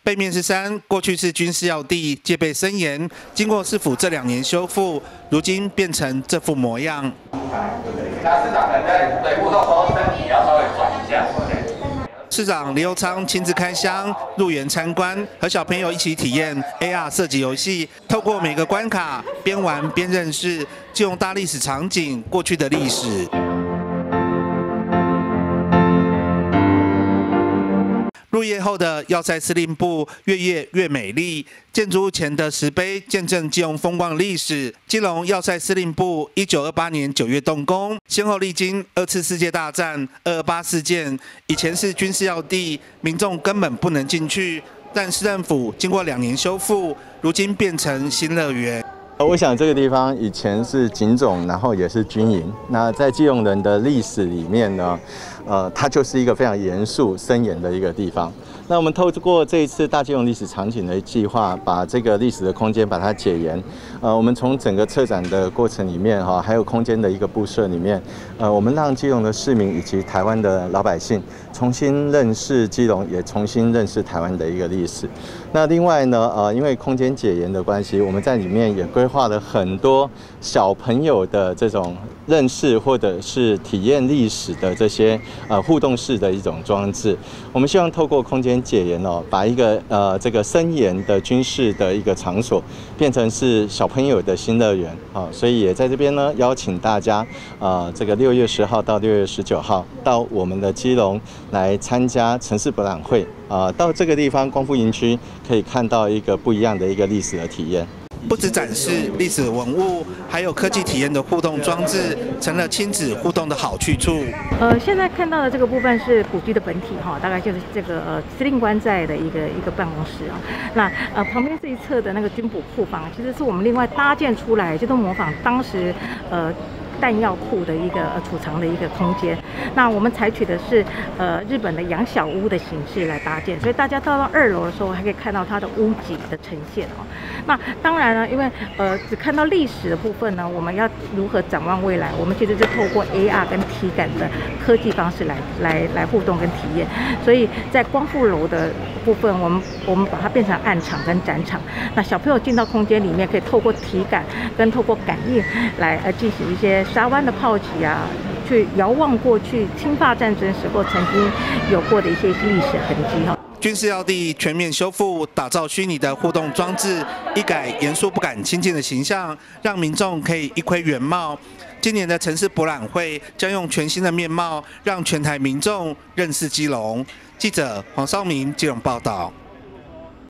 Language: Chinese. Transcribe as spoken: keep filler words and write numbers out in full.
背面是山，过去是军事要地，戒备森严。经过市府这两年修复，如今变成这副模样。 那市长可能在对互动时候身体要稍微转一下。 市长林右昌亲自开箱入园参观，和小朋友一起体验 A R 射击游戏，透过每个关卡边玩边认识，借用大历史场景过去的历史。 入夜后的要塞司令部越夜越美丽，建筑物前的石碑见证基隆风光的历史。基隆要塞司令部一九二八年九月动工，先后历经二次世界大战、二二八事件，以前是军事要地，民众根本不能进去。但市政府经过两年修复，如今变成新乐园。 我想这个地方以前是警总，然后也是军营。那在基隆人的历史里面呢，呃，它就是一个非常严肃、森严的一个地方。那我们透过这一次大基隆历史场景的计划，把这个历史的空间把它解严。呃，我们从整个策展的过程里面哈，还有空间的一个布设里面，呃，我们让基隆的市民以及台湾的老百姓重新认识基隆，也重新认识台湾的一个历史。那另外呢，呃，因为空间解严的关系，我们在里面也规划了很多小朋友的这种认识或者是体验历史的这些呃互动式的一种装置。我们希望透过空间解严哦，把一个呃这个森严的军事的一个场所，变成是小朋友的新乐园啊。所以也在这边呢，邀请大家呃这个六月十号到六月十九号到我们的基隆来参加城市博览会啊、呃，到这个地方光复营区可以看到一个不一样的一个历史的体验。 不只展示历史文物，还有科技体验的互动装置，成了亲子互动的好去处。 呃，现在看到的这个部分是古迹的本体哈，大概就是这个呃司令官在的一个一个办公室啊。那呃旁边这一侧的那个军补库房，其实是我们另外搭建出来，就都模仿当时呃。 弹药库的一个呃储藏的一个空间，那我们采取的是呃日本的养小屋的形式来搭建，所以大家到到二楼的时候还可以看到它的屋脊的呈现哦。那当然呢，因为呃只看到历史的部分呢，我们要如何展望未来？我们其实是透过 A R 跟体感的科技方式来来来互动跟体验。所以在光复楼的部分，我们我们把它变成暗场跟展场，那小朋友进到空间里面，可以透过体感跟透过感应来呃进行一些。 沙湾的炮击啊，去遥望过去侵华战争时候曾经有过的一些历史痕迹哈。 军事要地全面修复，打造虚拟的互动装置，一改严肃不敢亲近的形象，让民众可以一窥原貌。今年的城市博览会将用全新的面貌，让全台民众认识基隆。记者黄绍明基隆报道。